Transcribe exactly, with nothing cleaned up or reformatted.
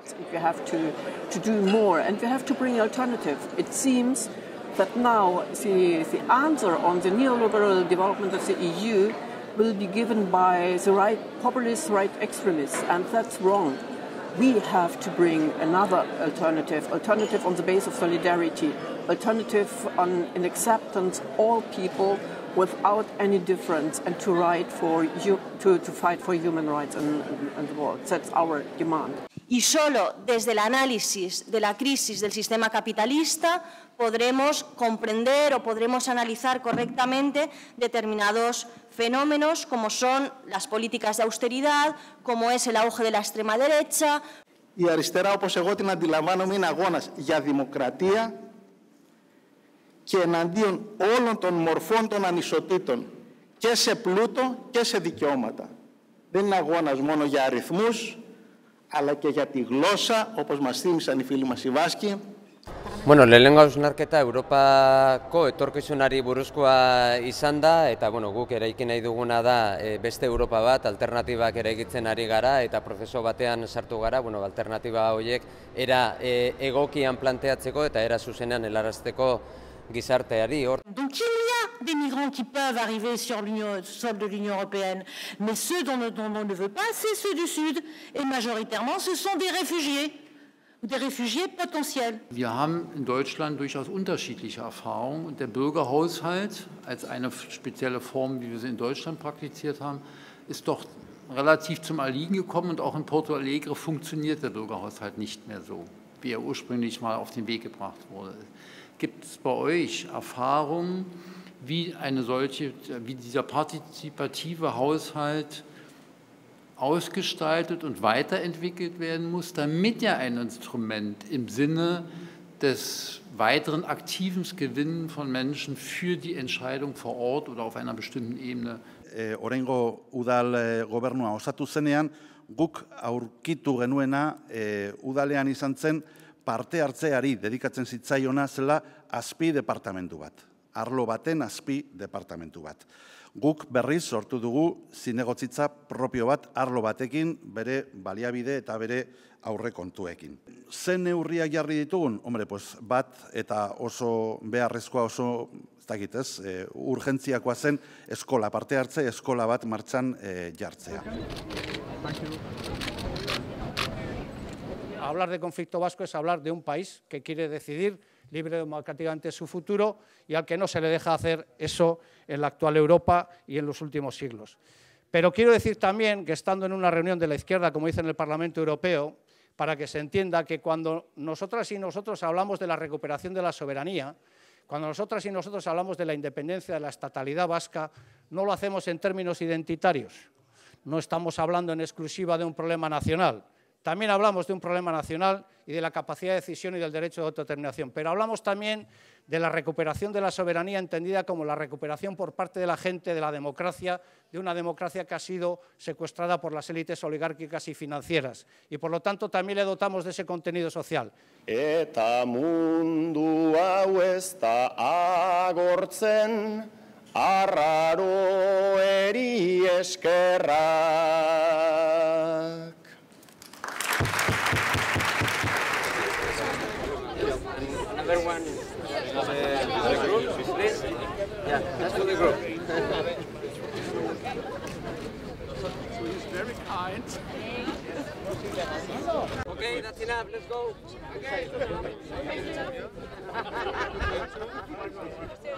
And we have to, to do more, and we have to bring alternative. It seems that now the, the answer on the neoliberal development of the E U will be given by the right populists, right extremists, and that's wrong. We have to bring another alternative, alternative on the base of solidarity, alternative on an acceptance all people without any difference, and to, right for, to, to fight for human rights in, in, in the world. That's our demand. Y solo desde el análisis de la crisis del sistema capitalista podremos comprender o podremos analizar correctamente determinados fenómenos como son las políticas de austeridad, como es el auge de la extrema derecha. Η αριστερά, όπως εγώ την αντιλαμβάνομαι, είναι αγώνας για δημοκρατία και εναντίον όλων των μορφών των ανισοτήτων και σε πλούτο και σε δικαιώματα. Δεν είναι αγώνας μόνο για αριθμούς, αλλά και για τη γλώσσα, όπως μας θύμισαν οι φίλοι μας οι Βάσκοι. Bueno, lehenengo hausnarketa Europako etorkizunari buruzkoa izan da, eta bueno, guk eraiki nahi duguna da e, beste Europa bat, alternatibak eraikitzen ari gara, eta prozesu batean sartu gara, bueno, alternatiba horiek era e, egokian planteatzeko eta era zuzenean helarazteko gizarteari. Donc il y a des migrants qui peuvent arriver sur le sol de l'Union européenne, mais ceux dont on ne veut pas, c'est ceux du Sud, et majoritairement ce sont des réfugiés. Der Refugiés potentiell. Wir haben in Deutschland durchaus unterschiedliche Erfahrungen und der Bürgerhaushalt als eine spezielle Form, wie wir sie in Deutschland praktiziert haben, ist doch relativ zum Erliegen gekommen, und auch in Porto Alegre funktioniert der Bürgerhaushalt nicht mehr so, wie er ursprünglich mal auf den Weg gebracht wurde. Gibt es bei euch Erfahrungen, wie eine solche, wie dieser partizipative Haushalt ausgestaltet und weiterentwickelt werden muss, damit er ein Instrument im Sinne des weiteren aktiven Gewinnen von Menschen für die Entscheidung vor Ort oder auf einer bestimmten Ebene. E, Oraingo udal gobernua osatu zenean, guk aurkitu genuena e, udalean izan zen parte hartzeari dedikatzen zitzaiona zela azpi departamentu bat. Arlo baten azpi departamentu bat. Guk berriz sortu dugu zinegotzitza propio bat arlo batekin, bere baliabide eta bere aurrekontuekin. Zen neurriak jarri ditugun? Hombre, pues bat eta oso beharrezkoa, oso, ez dakit ez, e, urgentziakoa zen eskola parte hartze, eskola bat martxan e, jartzea. Hablar de conflicto vasco es hablar de un país que quiere decidir libre democráticamente su futuro y al que no se le deja hacer eso en la actual Europa y en los últimos siglos. Pero quiero decir también que estando en una reunión de la izquierda, como dice en el Parlamento Europeo, para que se entienda que cuando nosotras y nosotros hablamos de la recuperación de la soberanía, cuando nosotras y nosotros hablamos de la independencia de la estatalidad vasca, no lo hacemos en términos identitarios. No estamos hablando en exclusiva de un problema nacional. También hablamos de un problema nacional y de la capacidad de decisión y del derecho de autodeterminación, pero hablamos también de la recuperación de la soberanía entendida como la recuperación por parte de la gente de la democracia, de una democracia que ha sido secuestrada por las élites oligárquicas y financieras, y por lo tanto también le dotamos de ese contenido social. Eta mundu hau ez da agortzen, arraro eri eskerrak. Another one, uh, the group, please. Yeah, that's for the group. So he's very kind. Okay, that's enough. Let's go. Okay.